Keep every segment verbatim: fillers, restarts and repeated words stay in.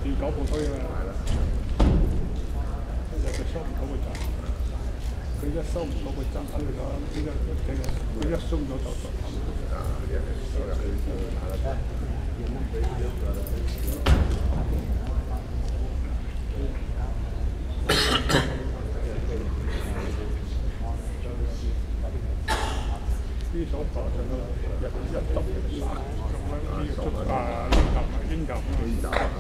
見九部推啊嘛。係啦。跟住佢收唔到佢賺，佢一收唔到佢爭佢咗，呢個佢一鬆咗就實。啊，人哋收入去就拿得翻。啲手法就一一執一殺，咁樣呢個出啊呢嚿啊英嚿英嚿啊，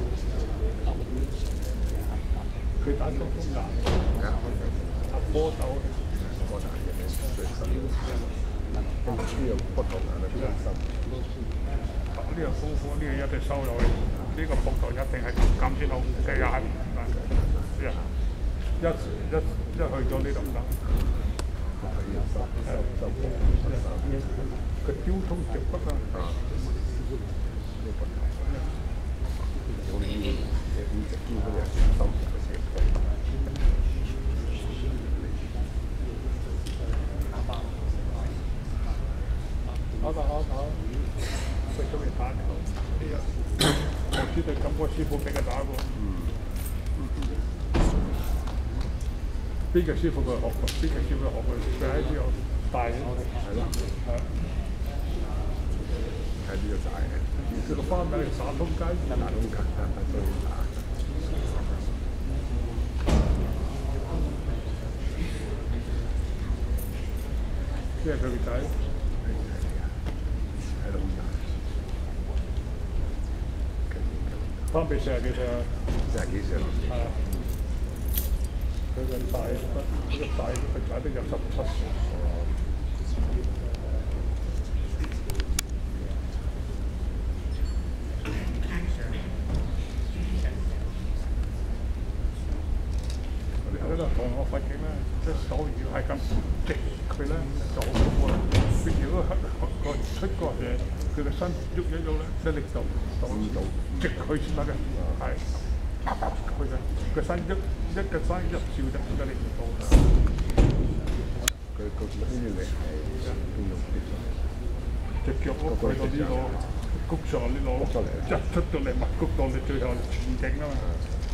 佢打中中眼，打波手，波手嘅最深，跟住呢個不同眼嘅最深。呢個功夫呢個一定收落去，呢個膊頭一定係咁先好，計下係唔得，一一一去咗呢度唔得。佢雕通直骨啊！有啲嘢點直雕嗰啲人收唔到錢。好打好打，食咗未打球？呢日我知道咁個師傅俾佢打喎。邊個師傅佢學過？邊個師傅學過？佢喺呢度大嘅，係咯，係。喺呢度大嘅，佢個花名係打通街，打通街，打最打。即係佢個仔，喺度打。方比四十幾歲啊？四十幾歲咯。係啊。佢個大，佢個大，佢仔都有十七歲。我哋喺度同我發現咧，隻手如果係咁直佢咧就好好啦。佢如果個出角嘢，佢個身喐一喐咧，啲力度到到直佢先得嘅，係。佢嘅個身一一個身一照就個力唔到啦。佢佢呢啲力係邊度跌上？隻腳咯，去到呢個谷上呢度，一出到嚟咪谷到你最後全景啊嘛。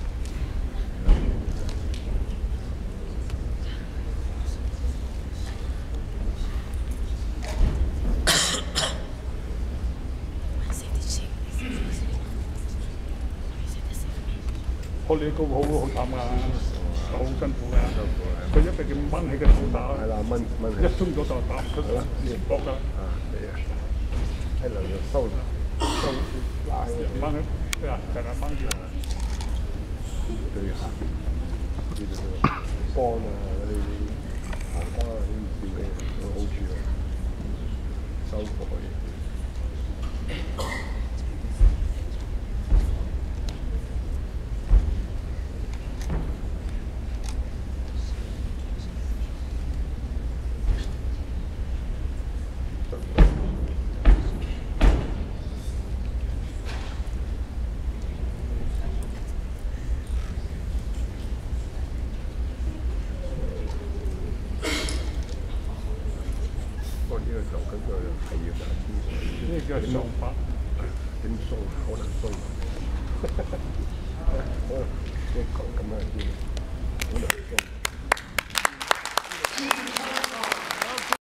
學呢個好好慘㗎，好辛苦㗎。佢一定要掹起個手打，係啦，掹掹起。一鬆咗就打唔出啦，連搏㗎。啊，係啊，喺度就收收拉掹起，對啊，就係掹住。對啊，呢啲幫啊嗰啲行家嗰啲吊嘅有好處啊，收過去。呢個做緊佢係要賺錢，呢個叫雙法，點鬆好難鬆，可能即係咁樣先，好難鬆。